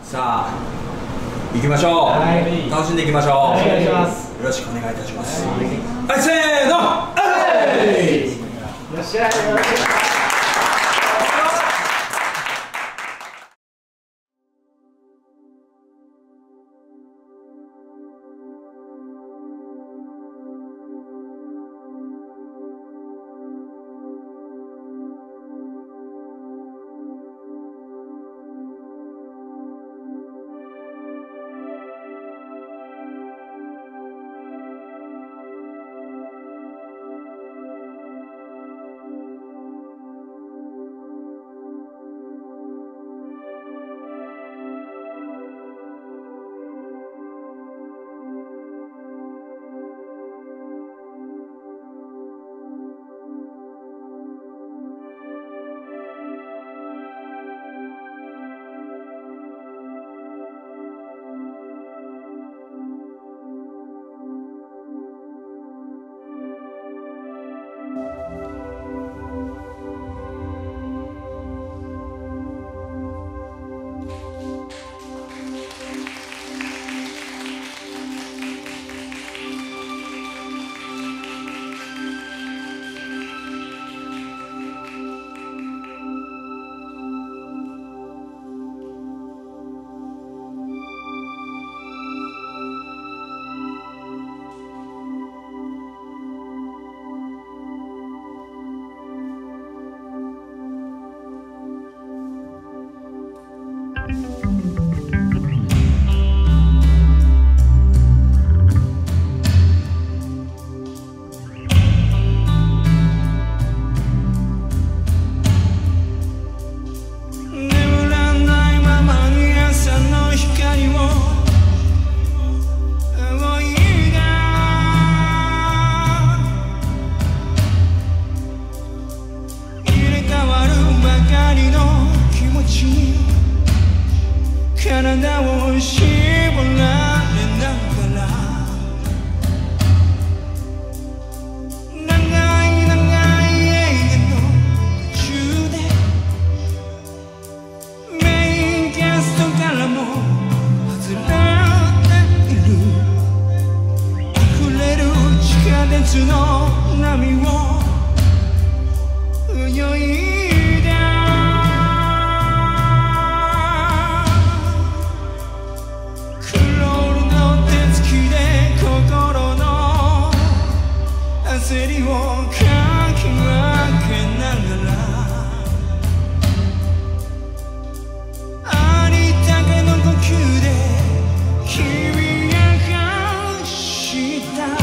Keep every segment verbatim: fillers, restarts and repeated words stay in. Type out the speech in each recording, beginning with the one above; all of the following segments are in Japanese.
さあ行きましょう、はい、楽しんでいきましょう。お願いします。よろしくお願いいたします。はい、はい、せーの、はい、いらっしゃい。体を絞られながら長い長い永遠の途中でメインキャストからも外れている溢れる地下鉄の波を泳い焦りをかき分けながらありったけの呼吸で君がした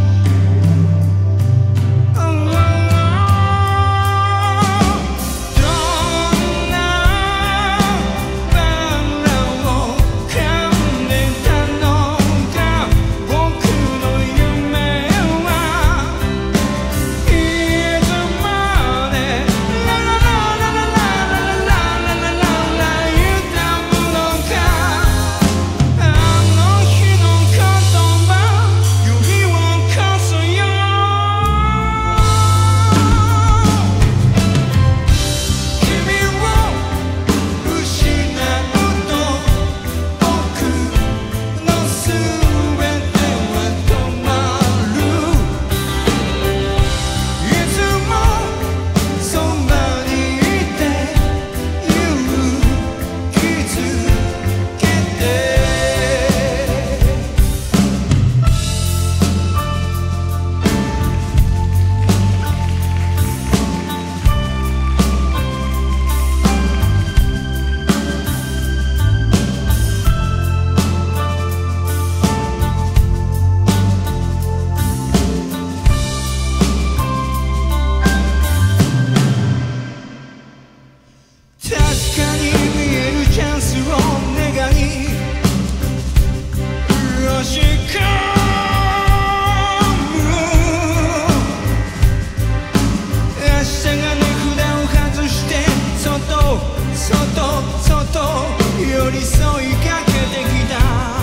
寄り添いかけてきた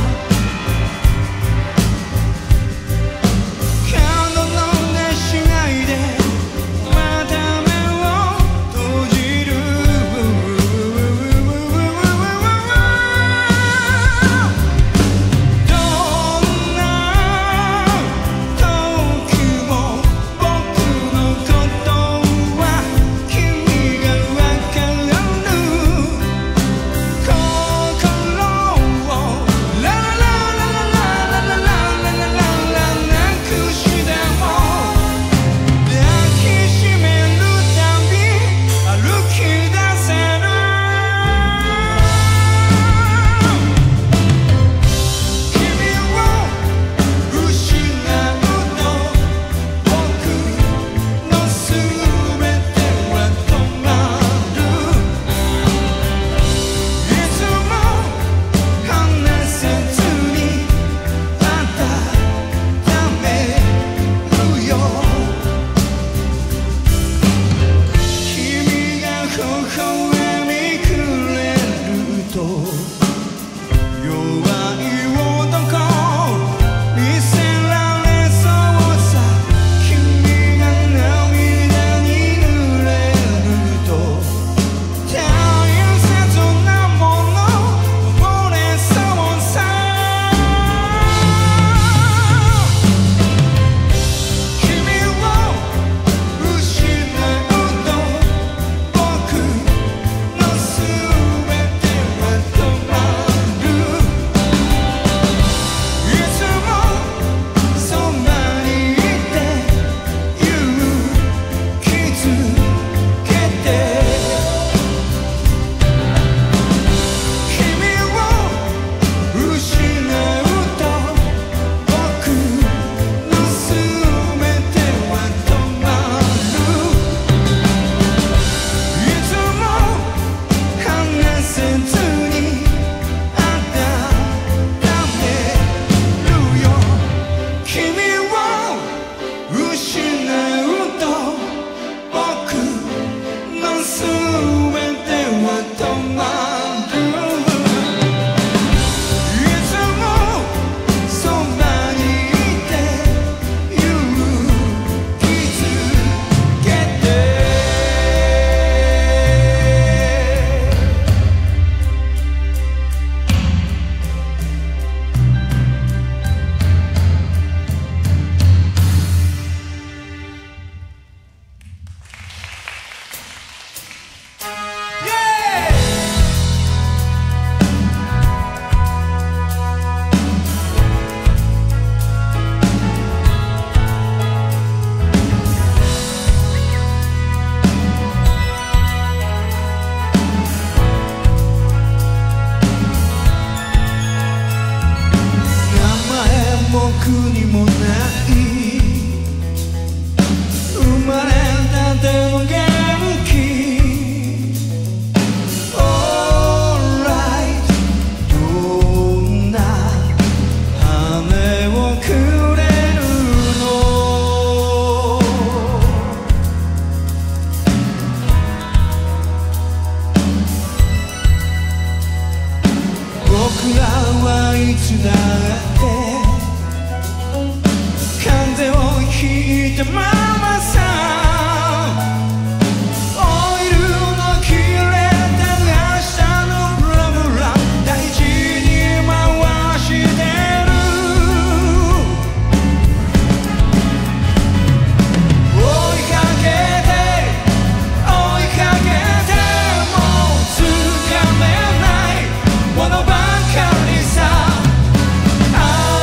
角のなしないでまた目を閉じるものばかりさ。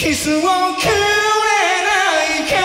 キスをくれないか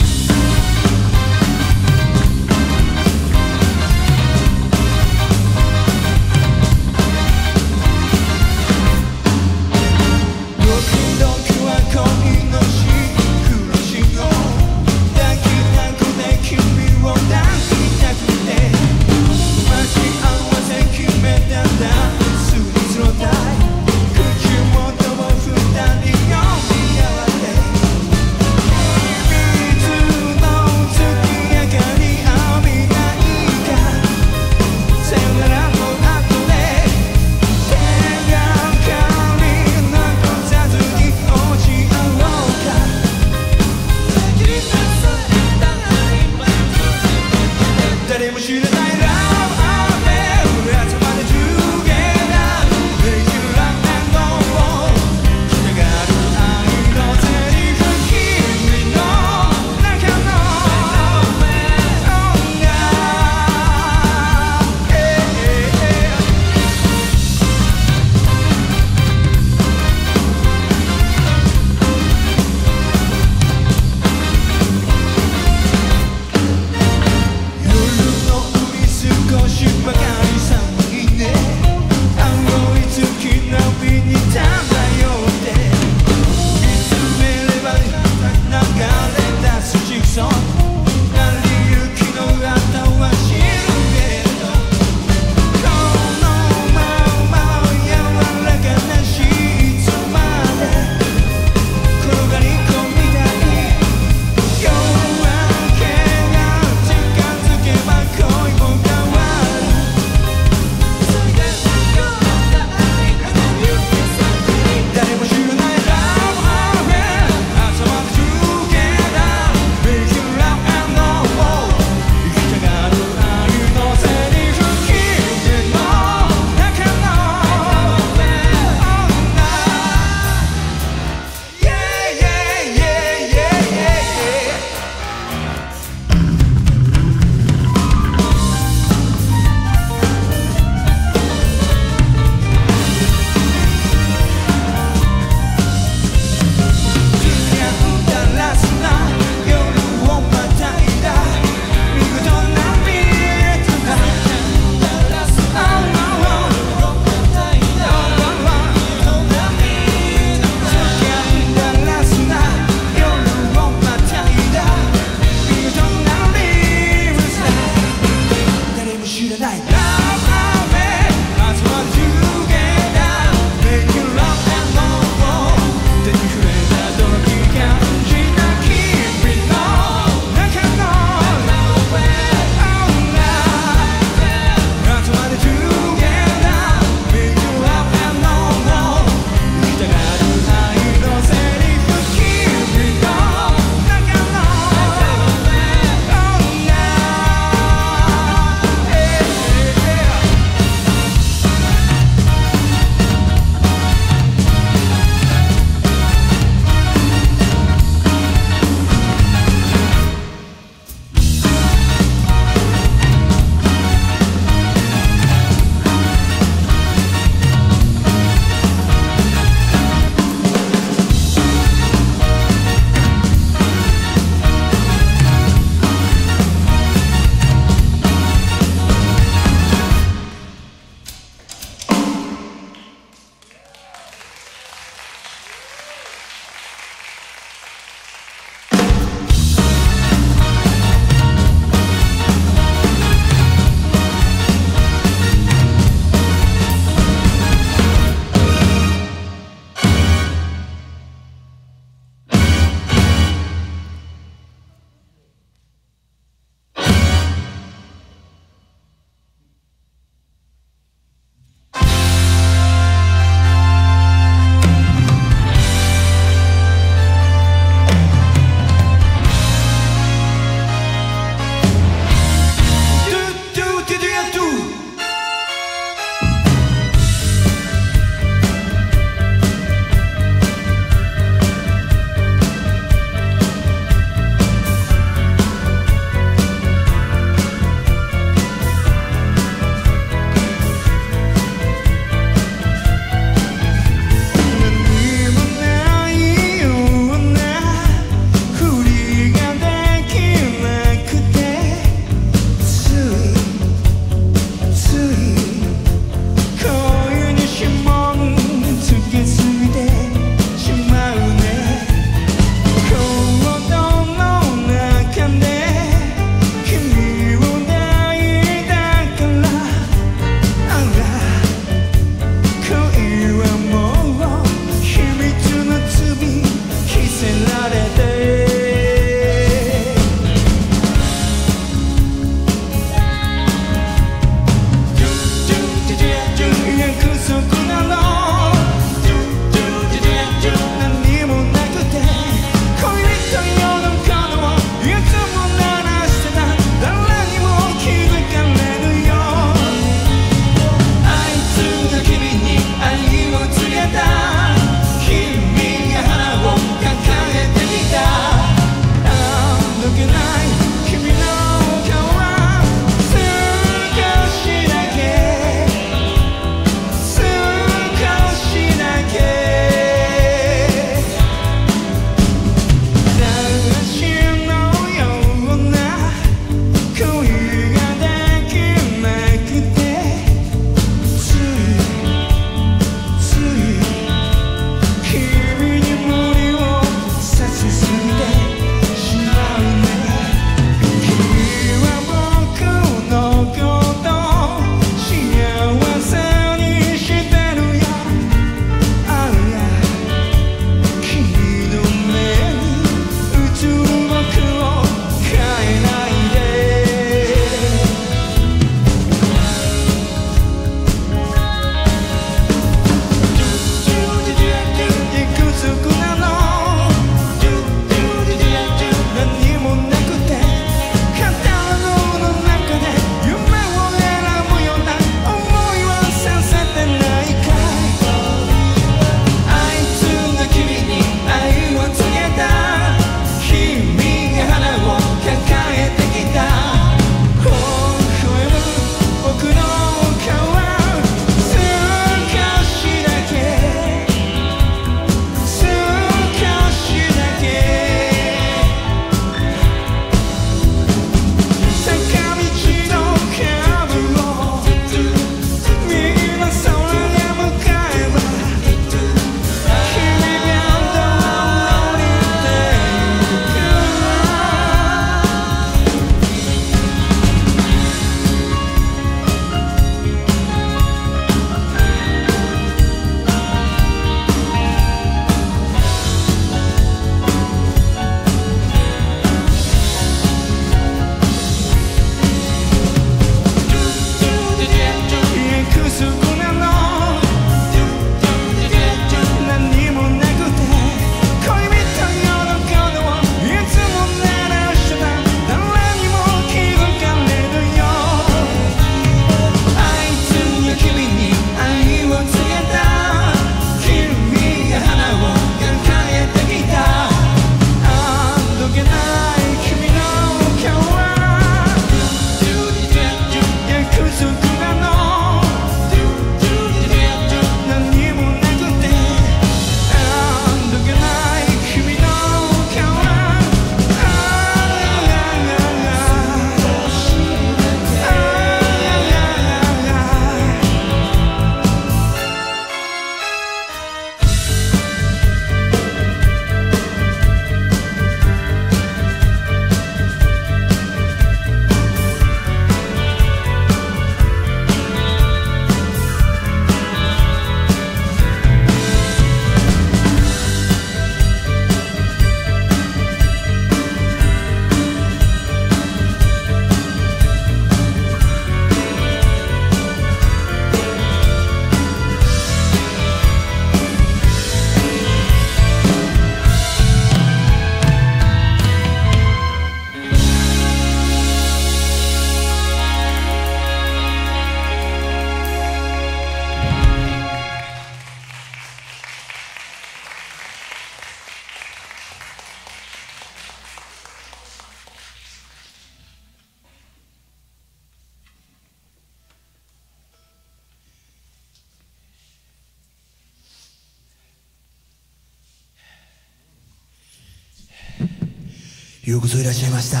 ようこそいらっしゃいました。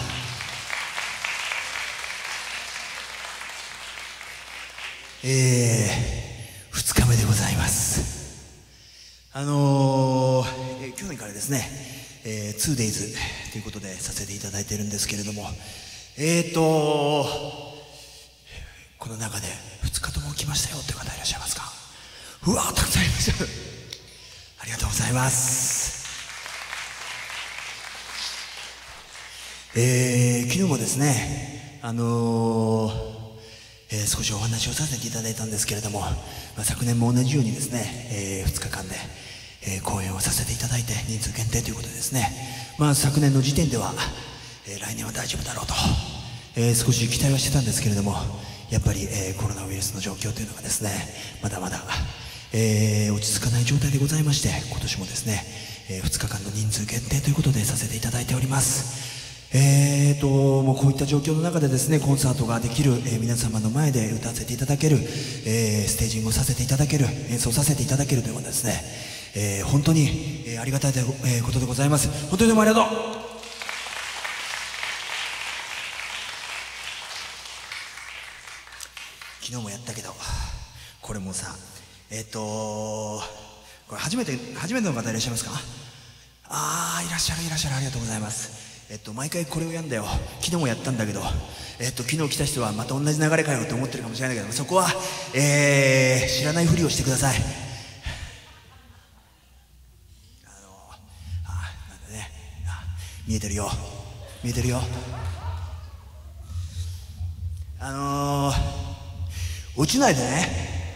えー、ふつかめでございます。あのー、えー、去年からですね、えー、ツーデイズということでさせていただいているんですけれども、えーとこの中でふつかとも来ましたよという方いらっしゃいますか？うわー、たくさんいらっしゃる。ありがとうございます。えー、昨日もですね、あのーえー、少しお話をさせていただいたんですけれども、まあ、昨年も同じようにですね、えー、ふつかかんで、えー、講演をさせていただいて人数限定ということでですね、まあ、昨年の時点では、えー、来年は大丈夫だろうと、えー、少し期待はしてたんですけれども、やっぱり、えー、コロナウイルスの状況というのがですね、まだまだ、えー、落ち着かない状態でございまして、今年もですね、えー、ふつかかんの人数限定ということでさせていただいております。えーともうこういった状況の中でですね、コンサートができる、えー、皆様の前で歌わせていただける、えー、ステージングをさせていただける、演奏させていただけるということですね、えー、本当に、えー、ありがたい、えー、ことでございます。本当にどうもありがとう。昨日もやったけど、これもさ、えっ、ー、とこれ初めて初めての方いらっしゃいますか？ああ、いらっしゃるいらっしゃる、ありがとうございます。えっと、毎回これをやんだよ。昨日もやったんだけど、えっと、昨日来た人はまた同じ流れかよと思ってるかもしれないけど、そこは、えー、知らないふりをしてください。あのあなんだねあ見えてるよ見えてるよあのー、落ちないでね。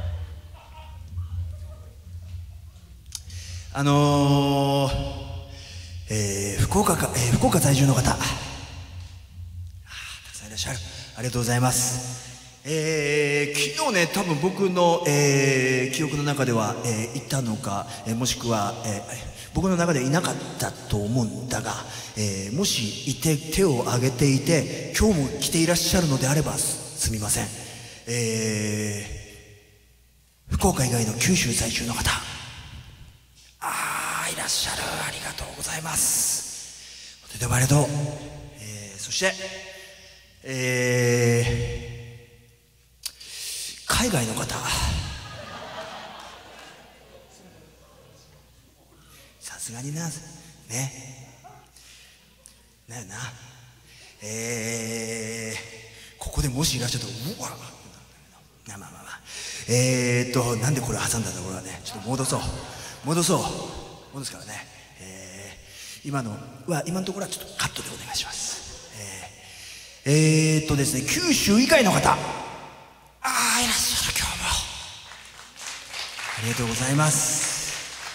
あのーえー、福岡か、えー、福岡在住の方、あたくさんいらっしゃる。ありがとうございます。えー、昨日ね、多分僕の、えー、記憶の中では、えー、いたのか、えー、もしくは、えー、僕の中ではいなかったと思うんだが、えー、もしいて手を挙げていて今日も来ていらっしゃるのであればすみません。えー、福岡以外の九州在住の方、あー、いらっしゃる。ありがとうございます。とてもありがとう。えー、そして、えー、海外の方、さすがにな、ね、だよな。えー、ここでもしいらっしゃったら、うわっ、まあまあまあ、えーっと、なんでこれ挟んだんだ、これはね。ちょっと戻そう。戻そう。戻すからね。えー、今のは、今のところはちょっとカットでお願いします。えー、えーっとですね、九州以外の方、あー、いらっしゃる、今日も。ありがとうございます。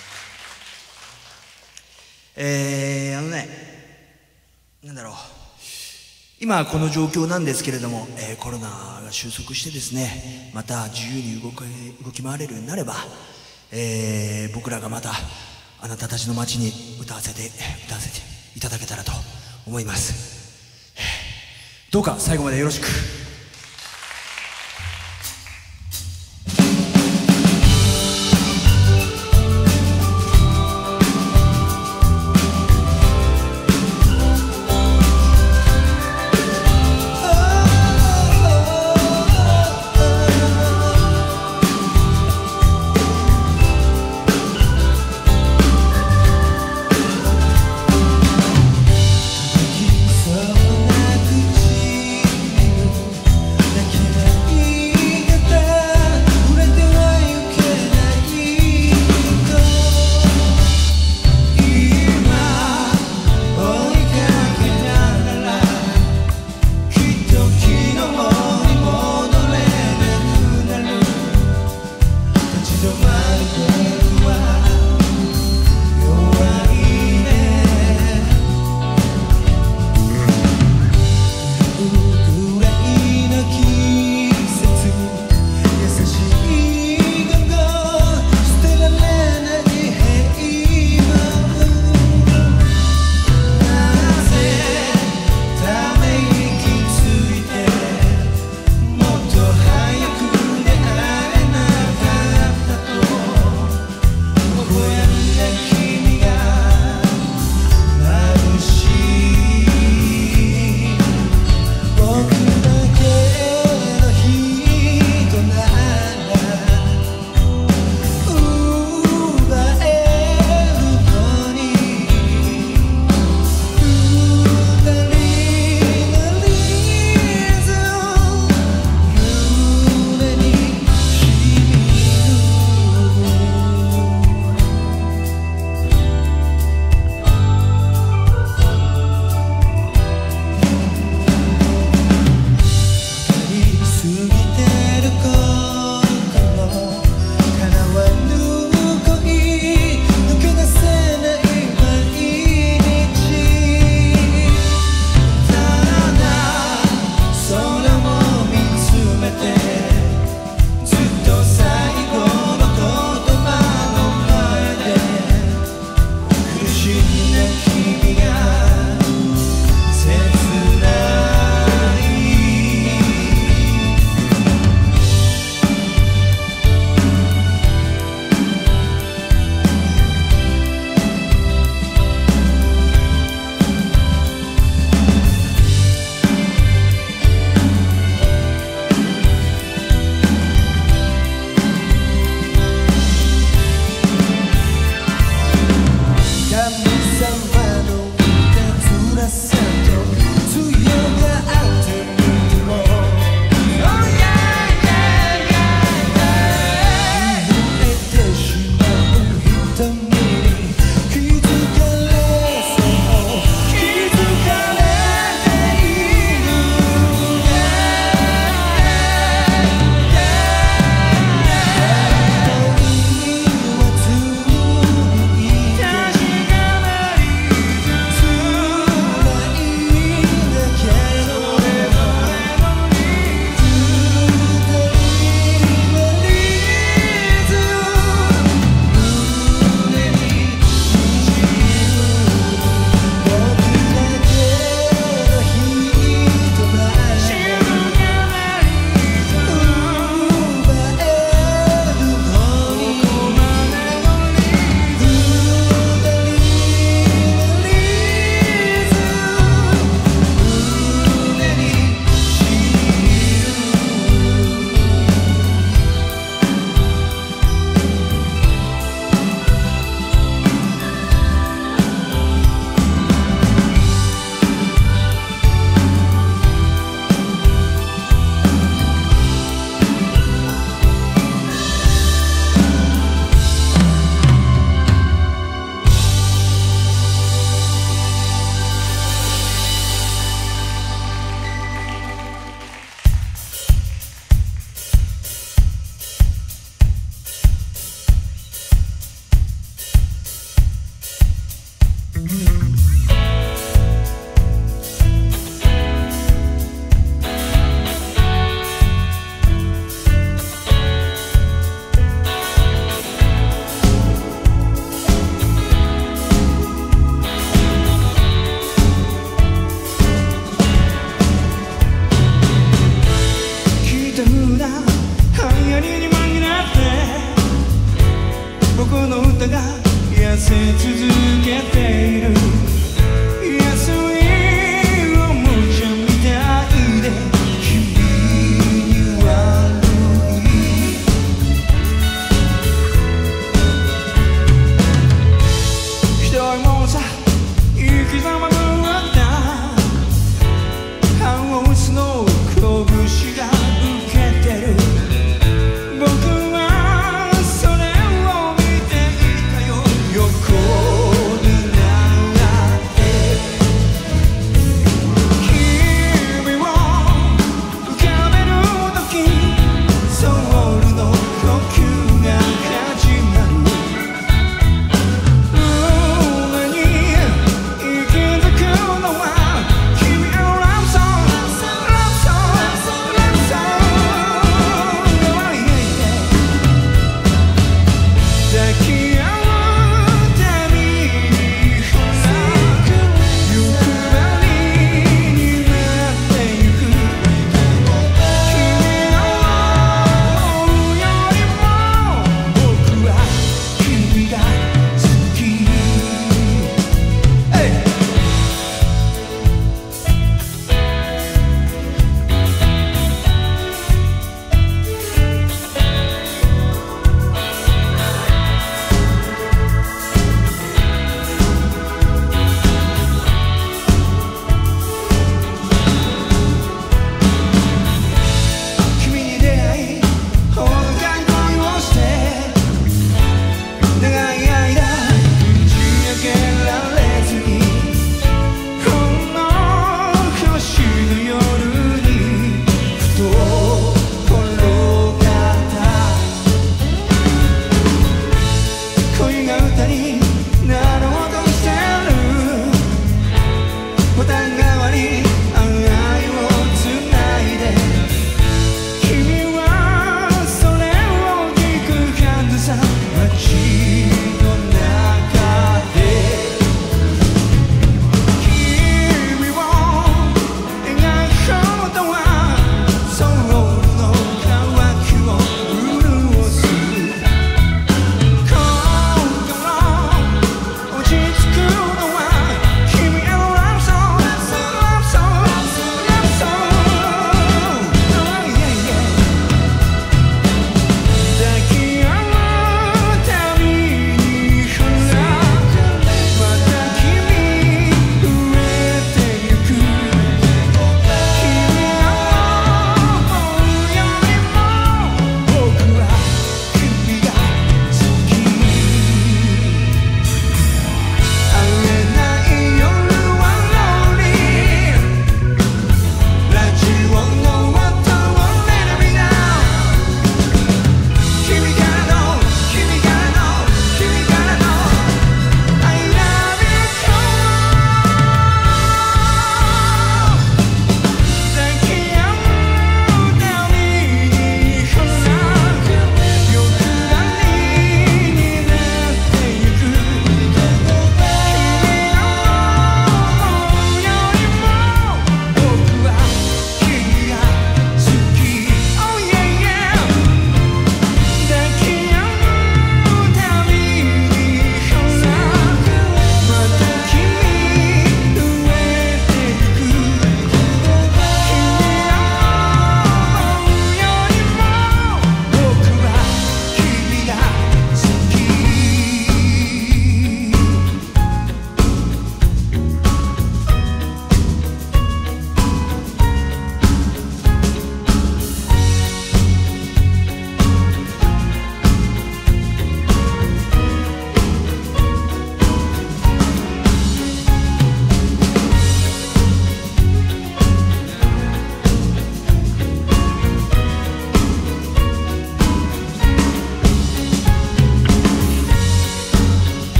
えー、あのね、なんだろう。今この状況なんですけれども、えー、コロナが収束してですね、また自由に動き、動き回れるようになれば、えー、僕らがまたあなたたちの街に歌わせて歌わせていただけたらと思います。どうか最後までよろしく。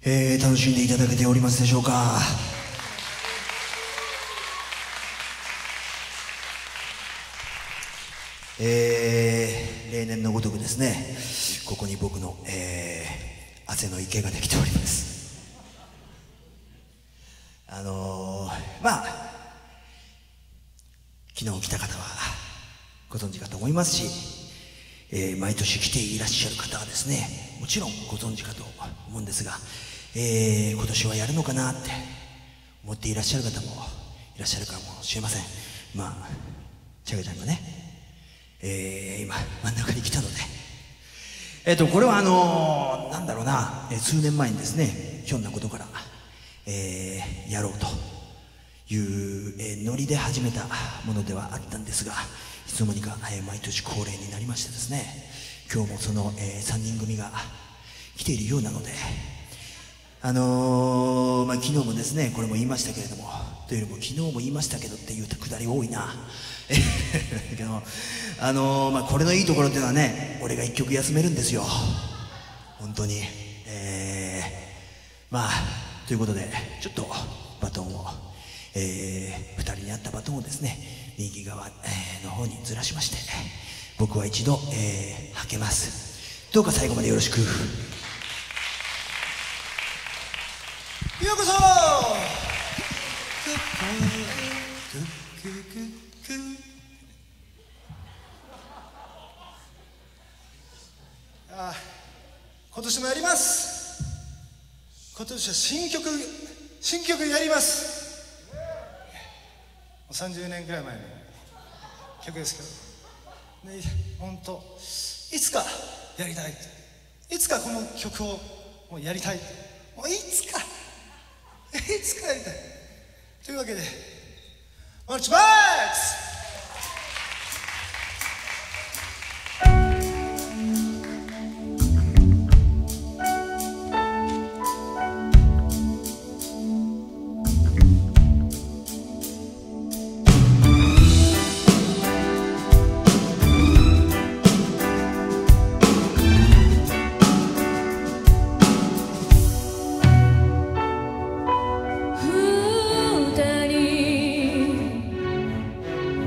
えー、楽しんでいただけておりますでしょうか。えー、例年のごとくですね、ここに僕の、えー、汗の池ができております。あのー、まあ昨日来た方はご存知かと思いますし、えー、毎年来ていらっしゃる方はですね、もちろんご存知かと思うんですが、えー、今年はやるのかなって思っていらっしゃる方もいらっしゃるかもしれません。まあチャガちゃんがね、えー、今真ん中に来たので、えっとこれはあのー、なんだろうな、えー、数年前にですね、ひょんなことから、えー、やろうという、えー、ノリで始めたものではあったんですが、いつの間にか、えー、毎年恒例になりましてですね、今日もその、えー、さんにん組が来ているようなので、あのー、まあ昨日もですね、これも言いましたけれども、というよりも昨日も言いましたけどっていうくだり多いな。だけど、あのー、まあこれのいいところっていうのはね、俺が一曲休めるんですよ、本当に。えー、まあということで、ちょっとバトンを、えー、ふたりにあったバトンをですね、右側、えー、の方にずらしまして、僕は一度、えー、はけます。どうか最後までよろしく。ようこそ。 ああ、今年もやります。今年は新曲新曲やります。さんじゅうねんくらい前の曲ですけどね、本当いつかやりたい、いつかこの曲をもうやりたい、もういつかいつかやりたいというわけで、マルチバックス。 二人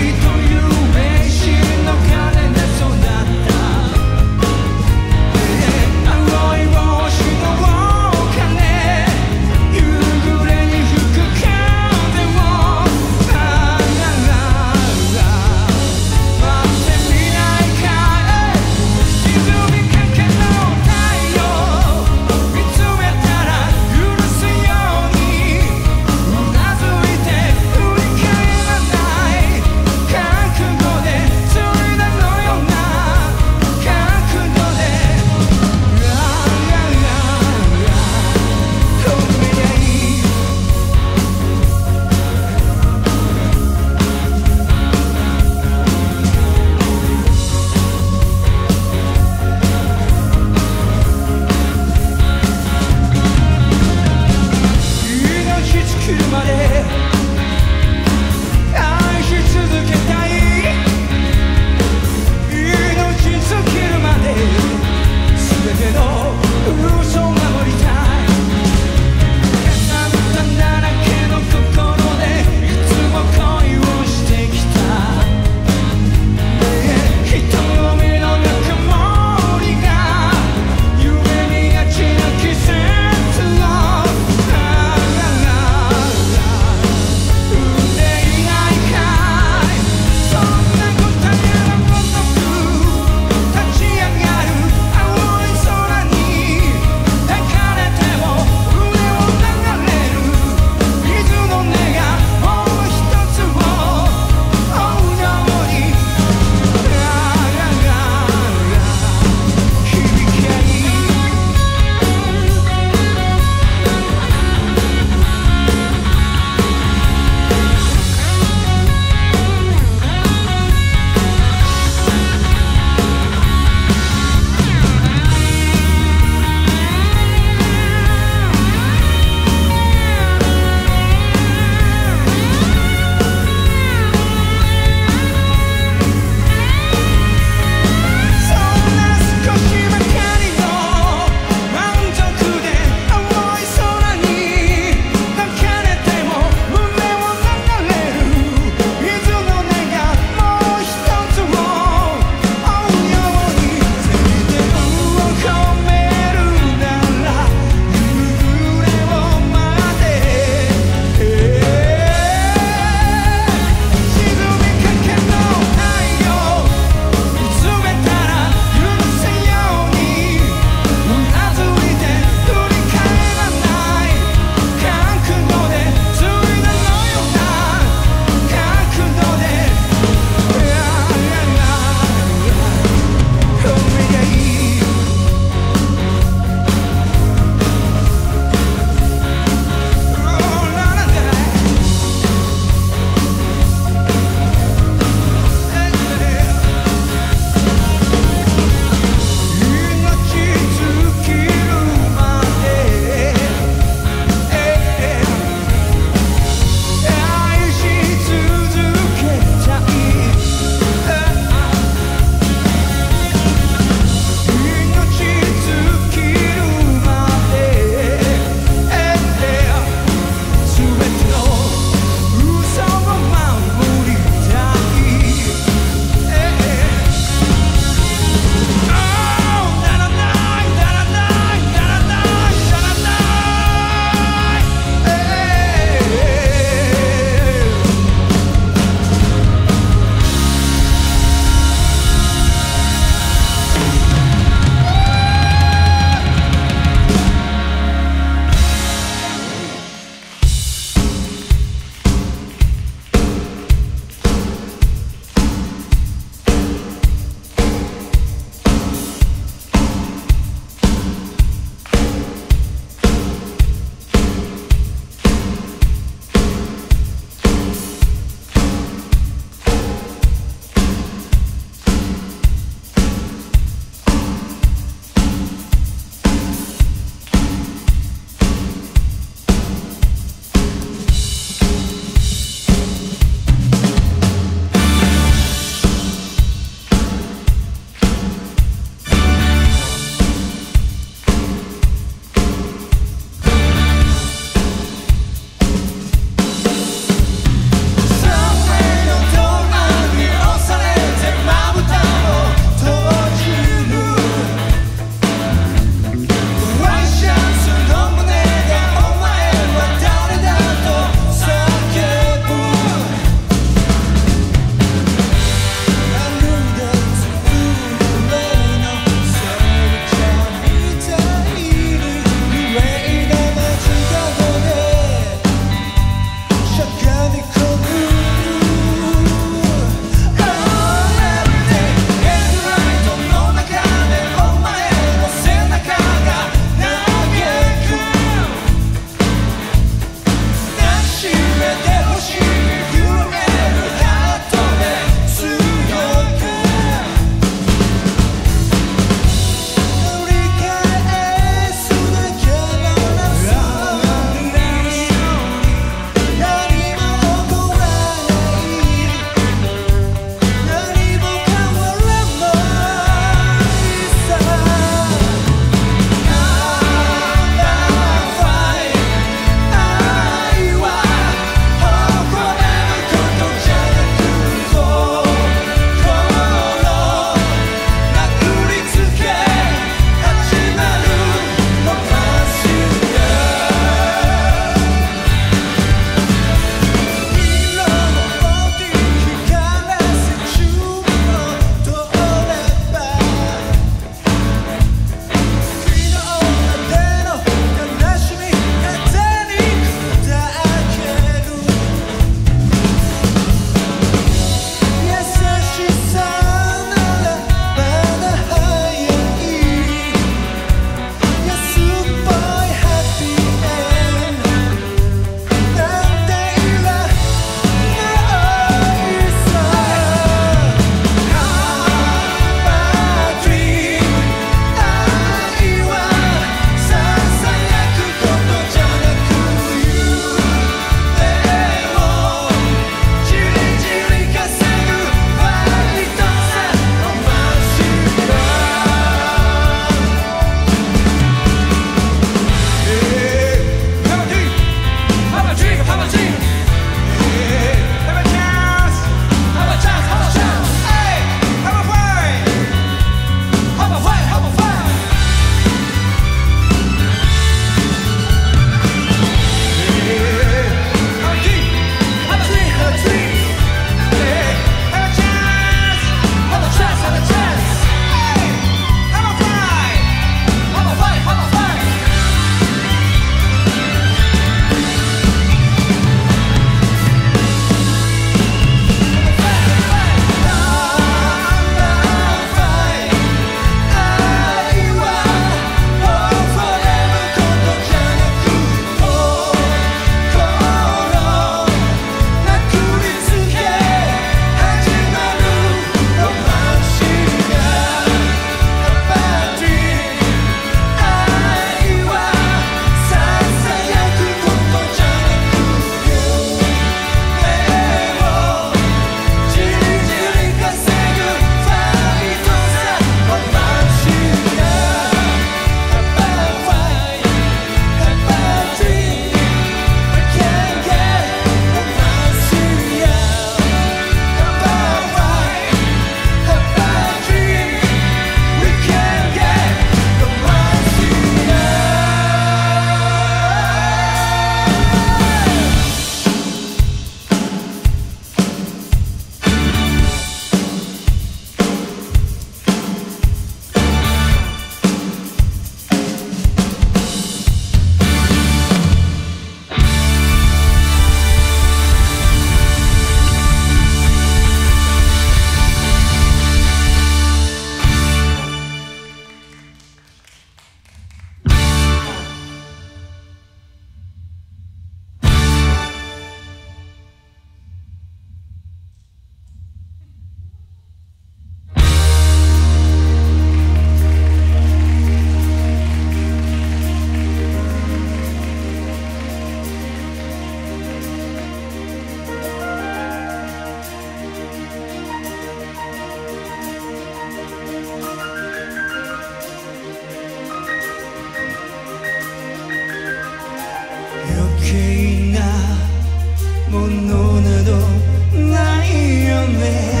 どないよね。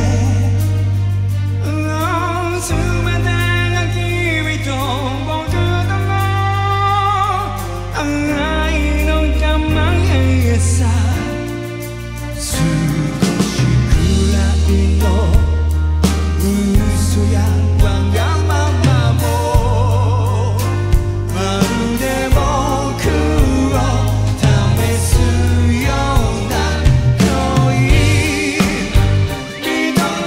全てが君と僕との愛の輝さ、少しくらいの嘘やわがままもまるで僕を試すような恋、人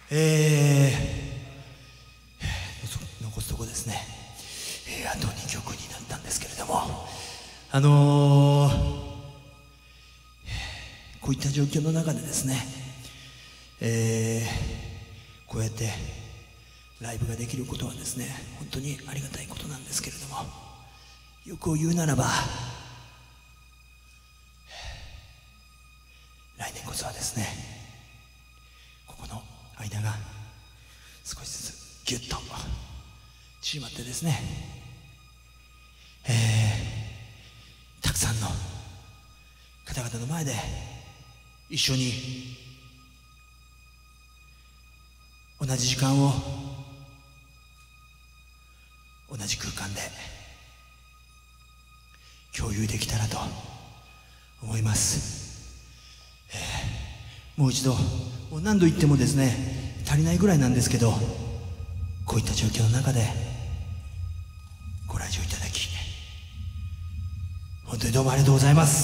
えー、残すとこですね、えー、あとにきょくになったんですけれども、あのー、こういった状況の中でですね、えー、こうやってライブができることはですね、本当にありがたいことなんですけれども、欲を言うならば来年こそはですね、ここの間が少しずつギュッと縮まってですね、えー、たくさんの方々の前で一緒に同じ時間を同じ空間で共有できたらと思います。えー、もう一度、もう何度言ってもですね足りないぐらいなんですけど、こういった状況の中でご来場いただき本当にどうもありがとうございます。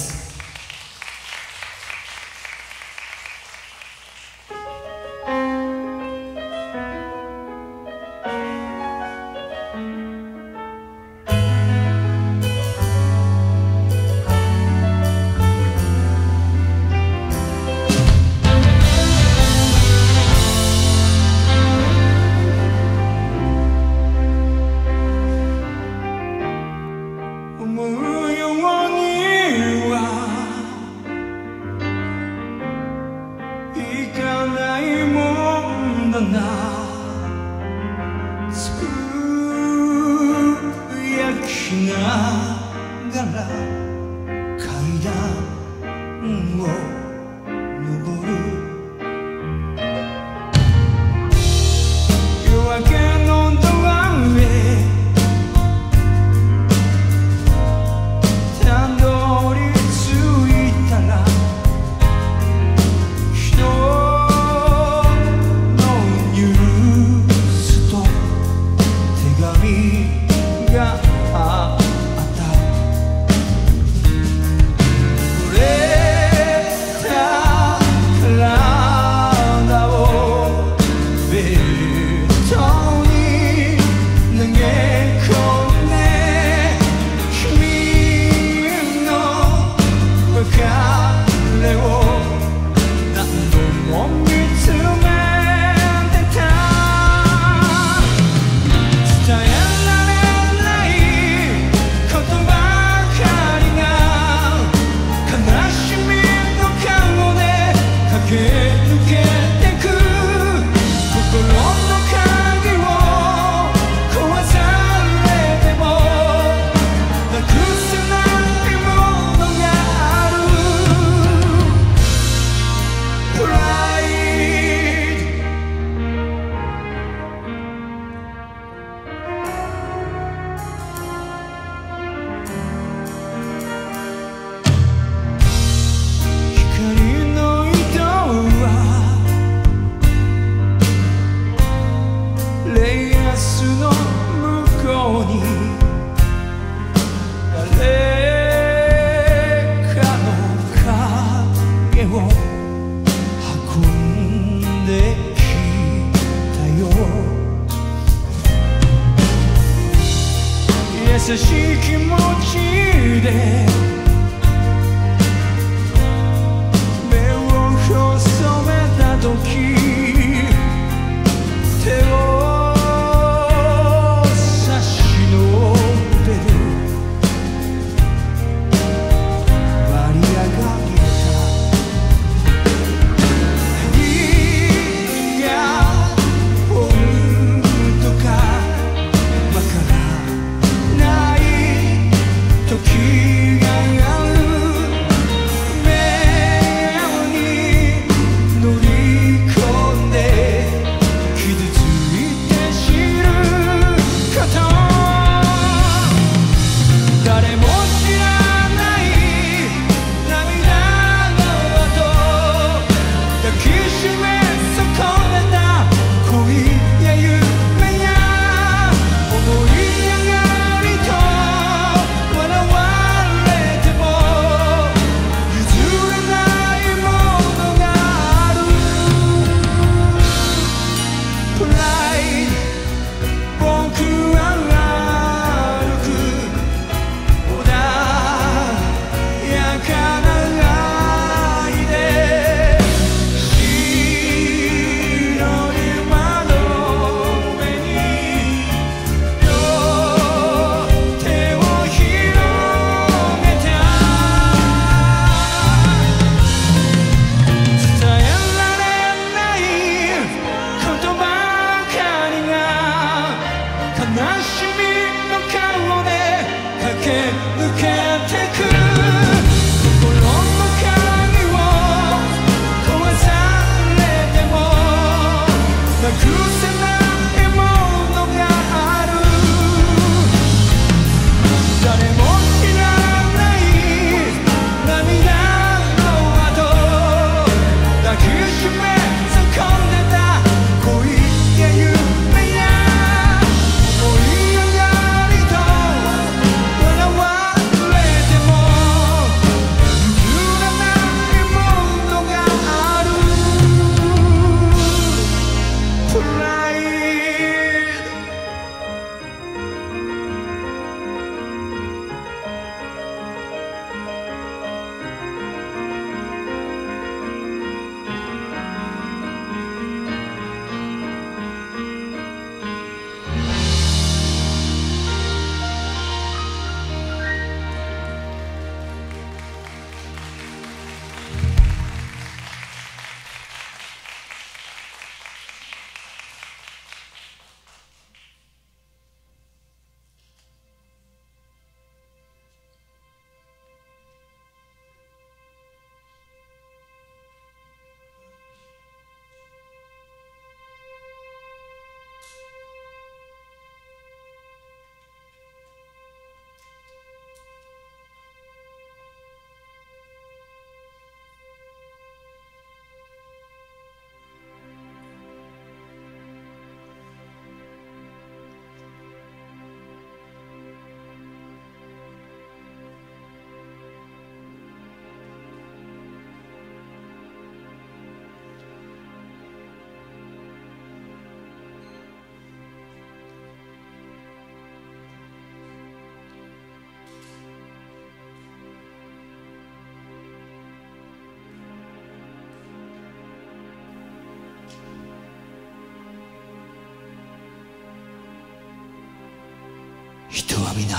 人は皆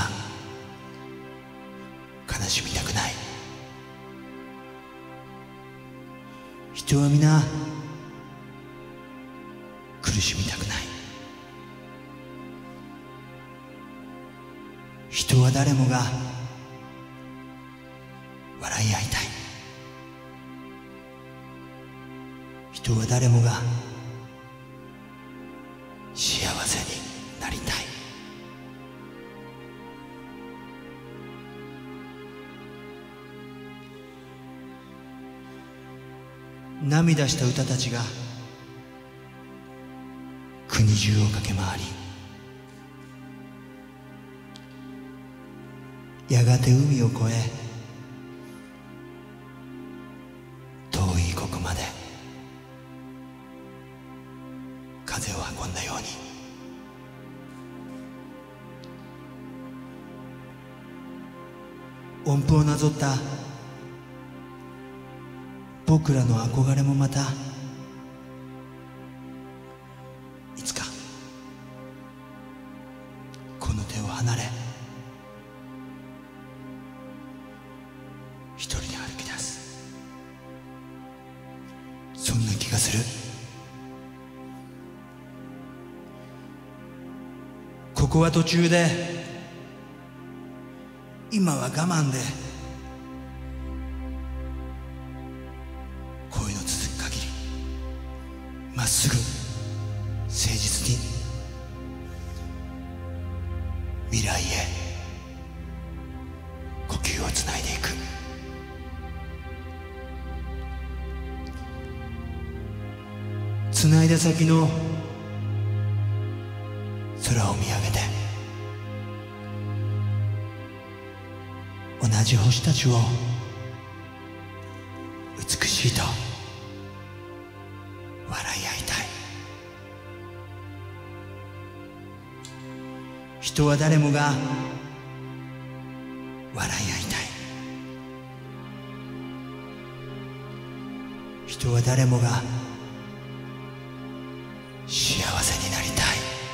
悲しみたくない。人は皆苦しみたくない。人は誰もが笑い合いたい。人は誰もが幸せになりたい。涙した歌たちが国中を駆け回り、やがて海を越え遠い国まで風を運んだように、音符をなぞった僕らの憧れもまたいつかこの手を離れ一人で歩き出す、そんな気がする。ここは途中で、今は我慢で恋の続く限りまっすぐ誠実に未来へ呼吸をつないでいく。つないだ先の空を見上げて、同じ星たちを美しいと笑い合いたい。人は誰もが笑い合いたい。人は誰もが幸せになりたい。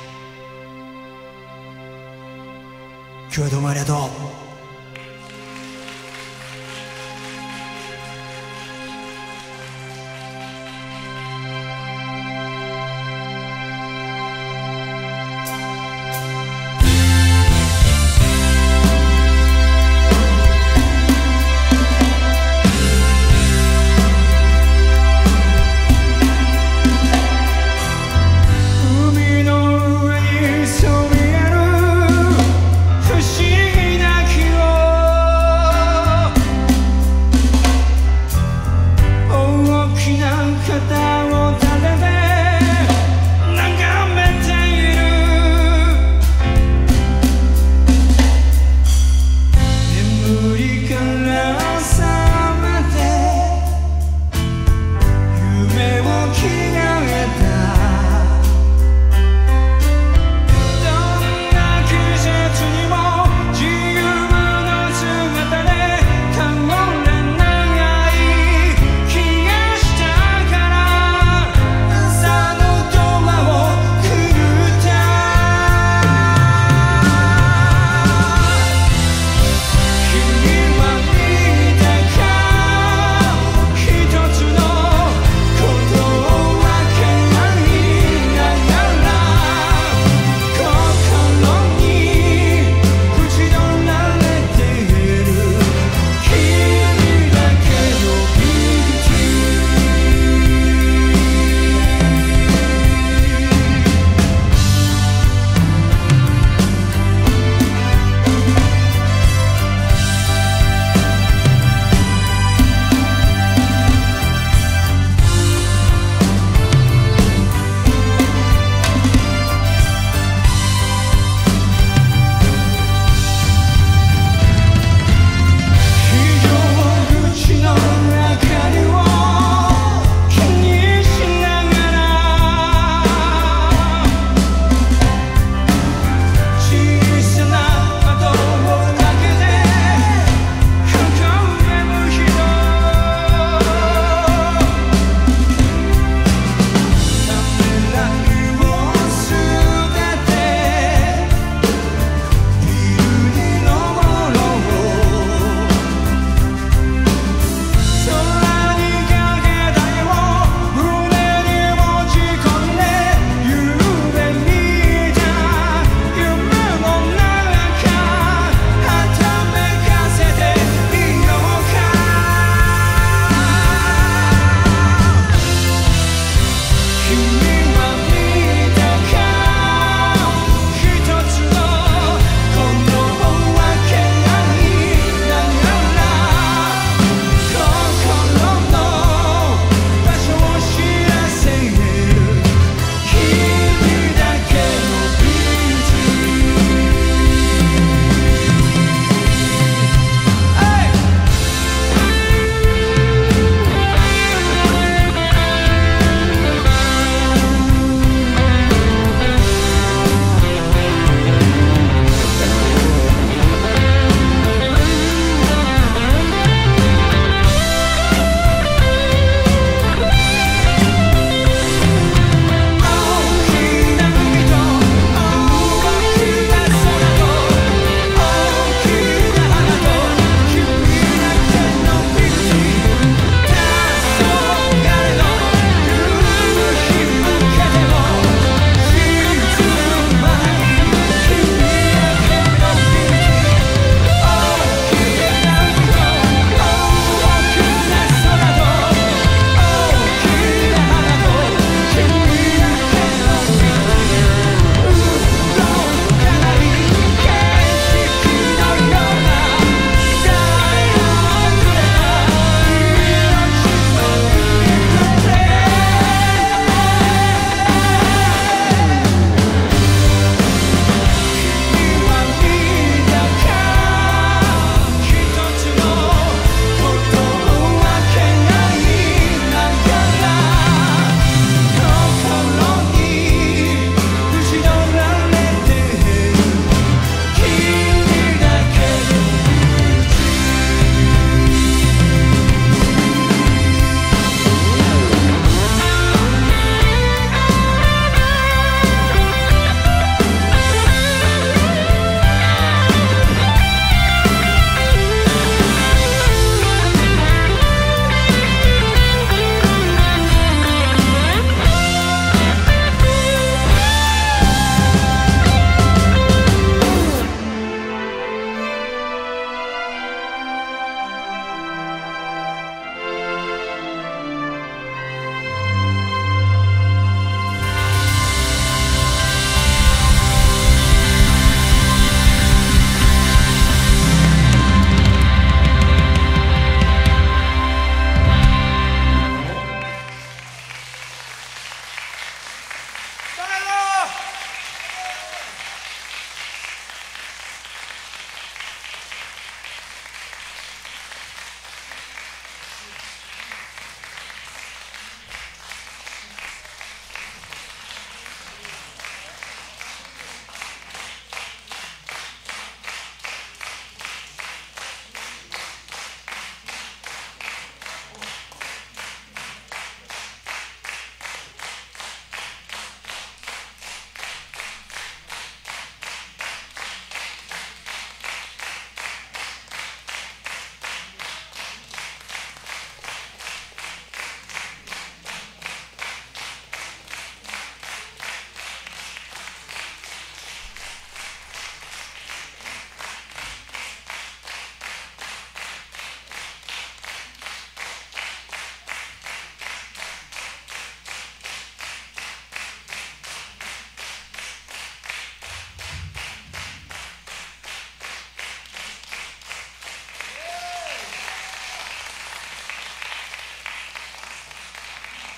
今日はどうもありがとう。 海の上にそびえる不思議な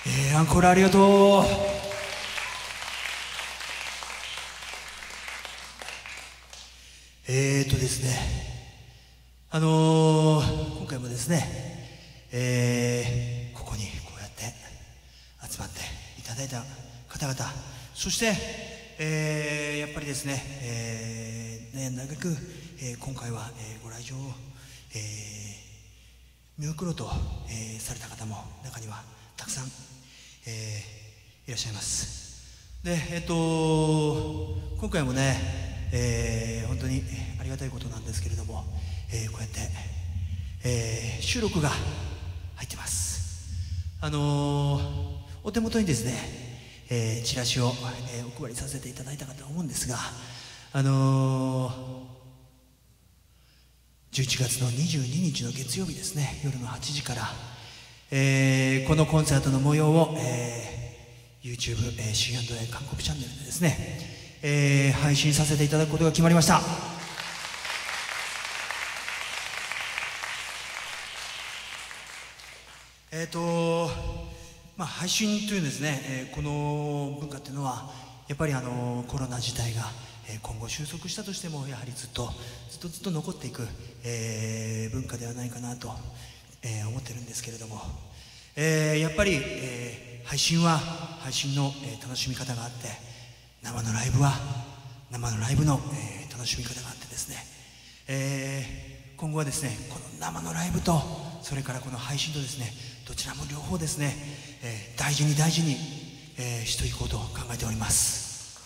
えー、アンコールありがとう。えーとですね、あのー、今回もですね、えー、ここにこうやって集まっていただいた方々、そして、えー、やっぱりですね、えー、ね、長く、えー、今回は、えー、ご来場を、えー、見送ろうと、えー、された方も中にはたくさん、えー、いらっしゃいます。で、えっと今回もね、えー、本当にありがたいことなんですけれども、えー、こうやって、えー、収録が入ってます。あのー、お手元にですね、えー、チラシを、えー、お配りさせていただいたかと思うんですが、あのー、じゅういちがつのにじゅうににちの月曜日ですね、夜のはちじから、えー、このコンサートの模様を、えー、YouTube、えー、シーアンドエー 韓国チャンネルでですね、えー、配信させていただくことが決まりました。えっとまあ配信というですね、えー、この文化っていうのはやっぱりあのコロナ自体が今後収束したとしてもやはりずっとずっとずっと残っていく、えー、文化ではないかなと、えー、思ってるんですけれども、えー、やっぱり、えー、配信は配信の、えー、楽しみ方があって、生のライブは生のライブの、えー、楽しみ方があってですね、えー、今後はですねこの生のライブとそれからこの配信とですねどちらも両方ですね、えー、大事に大事に、えー、していこうと考えております。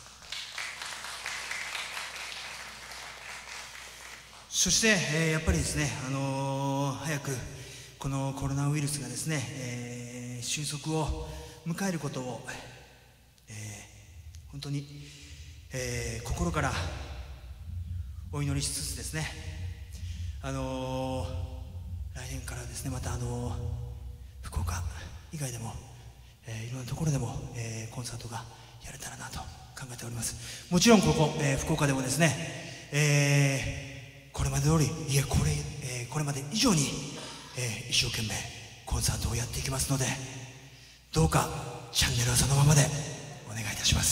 そして、えー、やっぱりですね、あのー、早くこのコロナウイルスがですね、えー、収束を迎えることを、えー、本当に、えー、心からお祈りしつつですね、あのー、来年からですねまたあのー、福岡以外でも、えー、いろんなところでも、えー、コンサートがやれたらなと考えております。もちろんここ、えー、福岡でもですね、えーこれまで通り、いえこれ、えー、これまで以上に、えー、一生懸命コンサートをやっていきますので、どうかチャンネルはそのままでお願いいたします。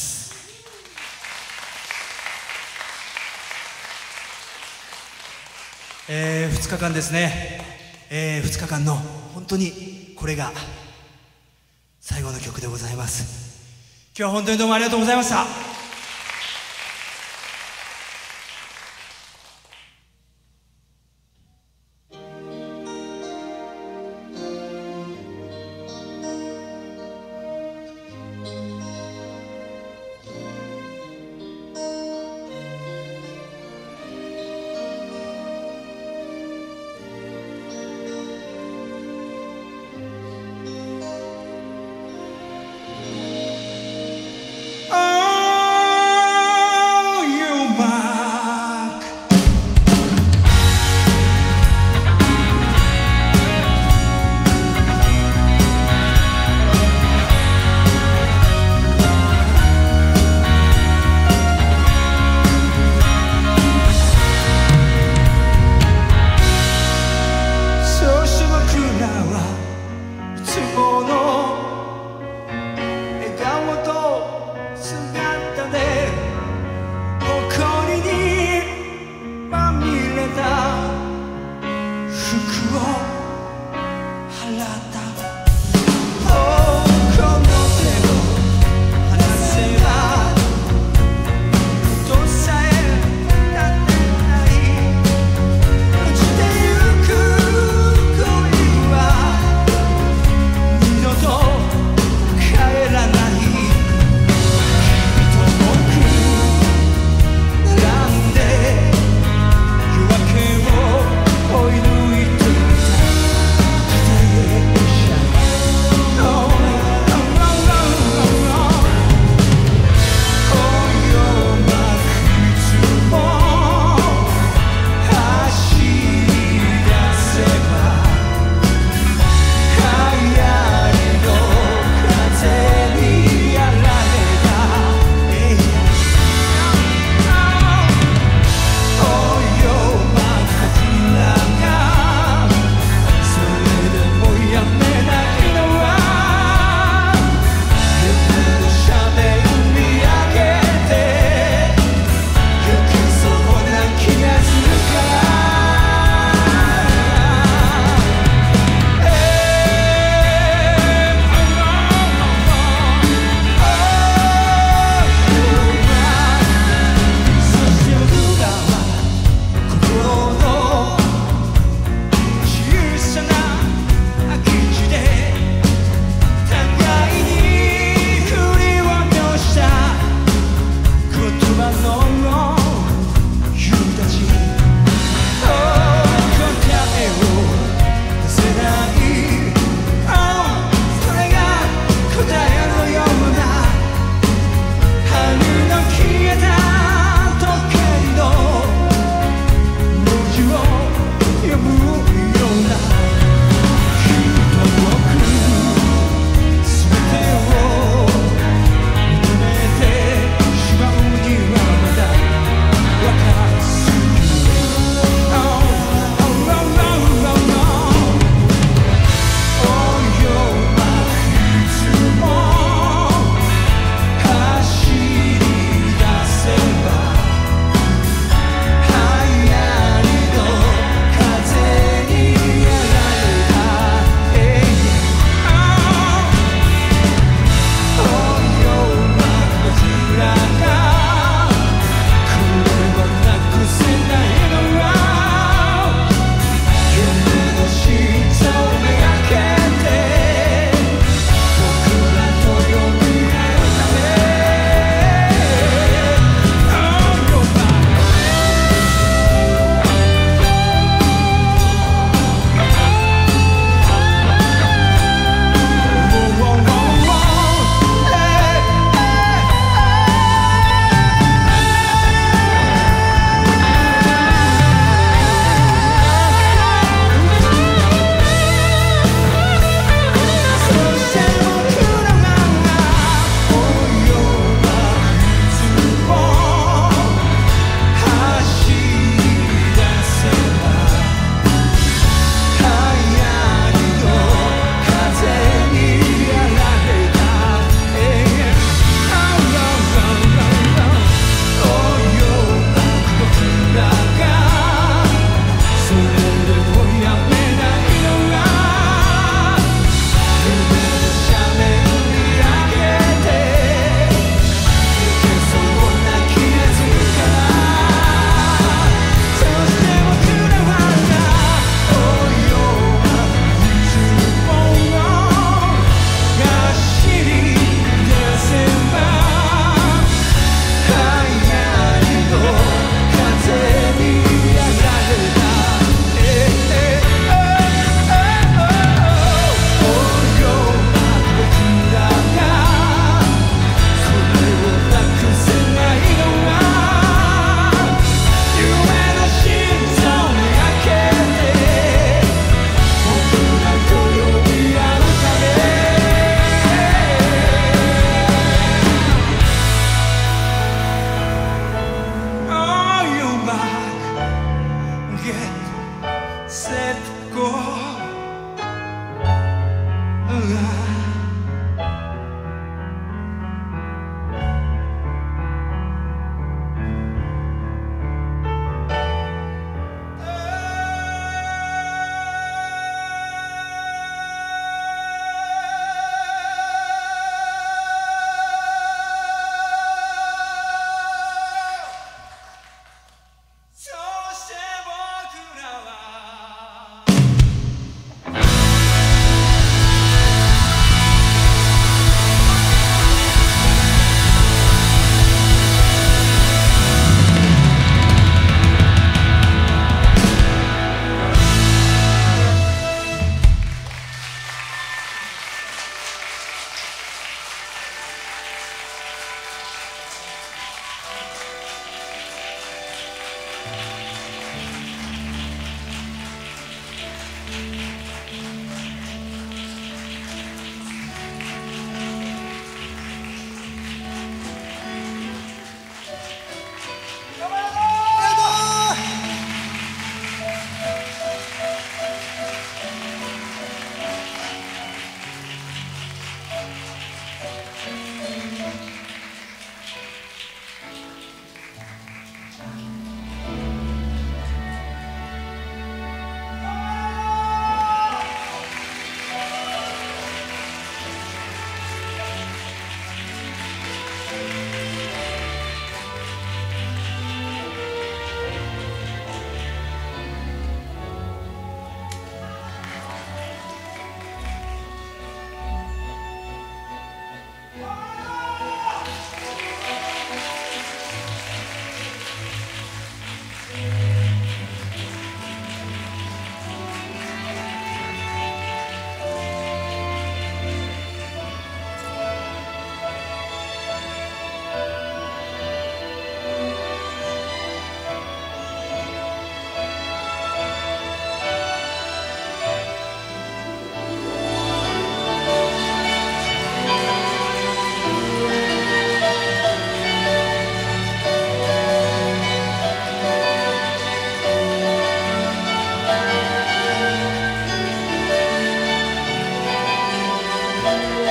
えー、ふつかかんですね、えー、ふつかかんの本当にこれが最後の曲でございます。今日は本当にどうもありがとうございました。 Oh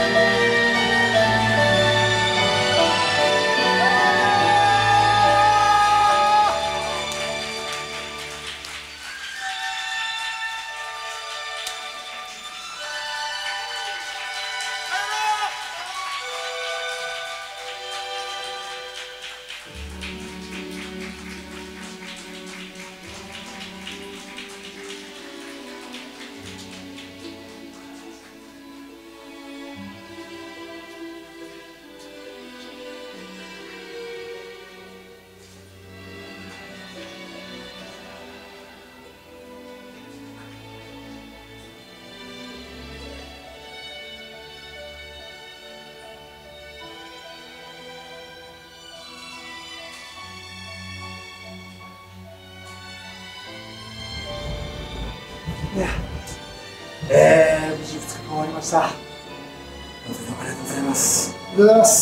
いや、えー、無事ふつかかん終わりました。本当にありがとうございます。 ありがとうございます。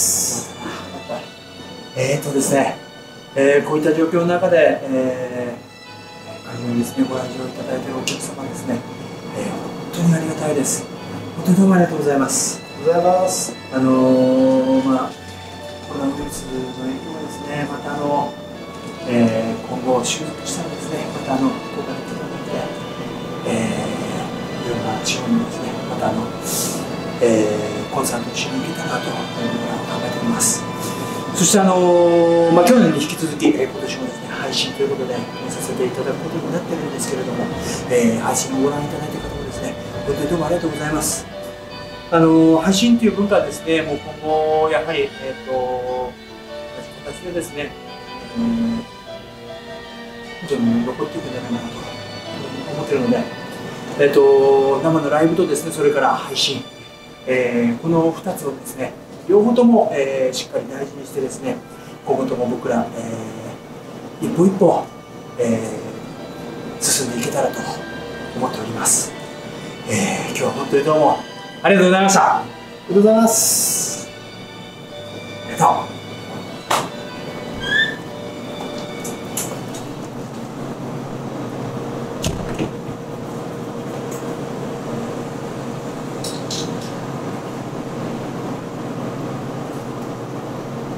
えーとですね、えー、こういった状況の中で、えー、会場にですね、ご来場いただいているお客様ですね、えー、本当にありがたいです。本当にどうもありがとうございます。 ありがとうございます。 あのー、まあ、コロナウイルスの影響はですね、またあの、えー、今後収束したらですね、またあの、福岡に来ていただいて、えー、いろんな地方にですね、またあの、えー、コンサートをしに行けたらと考えております。そしてあのーまあ、去年に引き続き、えー、今年もですね、配信ということでさせていただくことになっているんですけれども、えー、配信をご覧いただいた方もですね、本当にどうもありがとうございます。あのー、配信という文化はですね、もう今後やはり、えー、と同じ形でですね、えー、本当に残っていくんじゃないかなと思っているので、えー、と生のライブとですね、それから配信、えー、このふたつをですね、両方とも、えー、しっかり大事にしてですね、今後とも僕ら、えー、一歩一歩、えー、進んでいけたらと思っております。えー、今日は本当にどうもありがとうございました。 ありがとうございます。 ありがとう。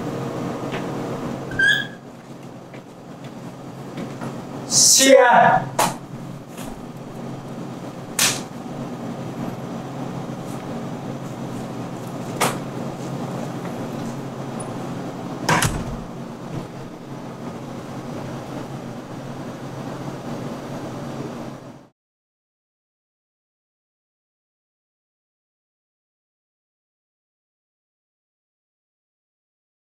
シェア